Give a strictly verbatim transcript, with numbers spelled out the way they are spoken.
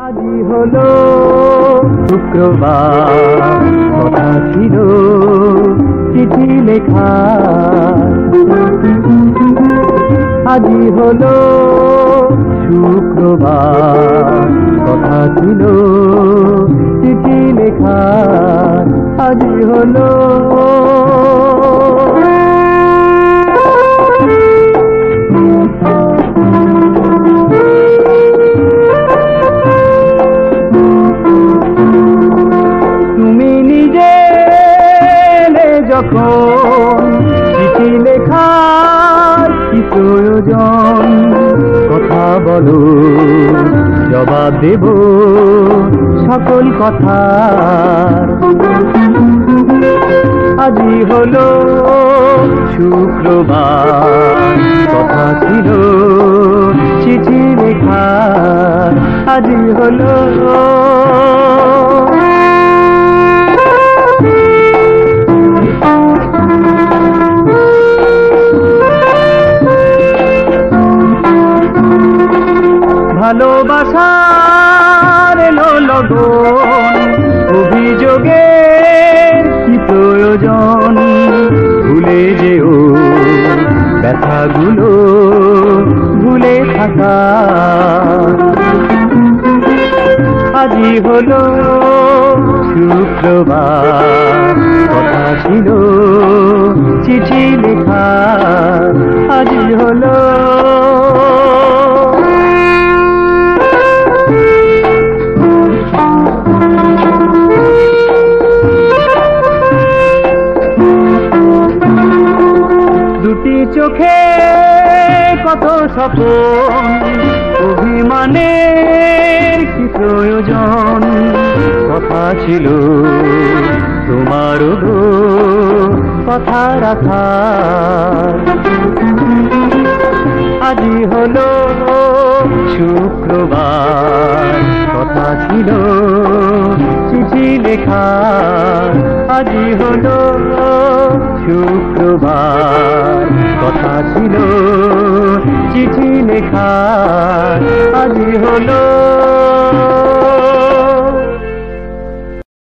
আজি হলো শুক্রবার, কথা ছিল চিঠি লেখা। আজি হলো শুক্রবার, কথা ছিল চিঠি লেখা। আজি হলো যখন চিঠি লেখার কি প্রয়োজন, কথা বলো জবাব দেব সকল কথার। আজি হলো শুক্রবার, কথা ছিল চিঠি লেখার। আজি হলো ভালোবাসার এলো লগন, অভিযোগের কি প্রয়োজন। ভুলে যেও ব্যথাগুলো, ভুলে থাকা। আজি হলো শুক্রবার, কথা ছিল চিঠি লেখা। আজি হলো দুটি চোখে কত স্বপন, অভিমানের কি প্রয়োজন। কথা ছিল তোমার গো কথা রাখা। আজি হলো শুক্রবার, কথা ছিল চিঠি লেখা। আজি হলো শুক্রবার, কথা ছিল চিঠি লেখা। আজি হলো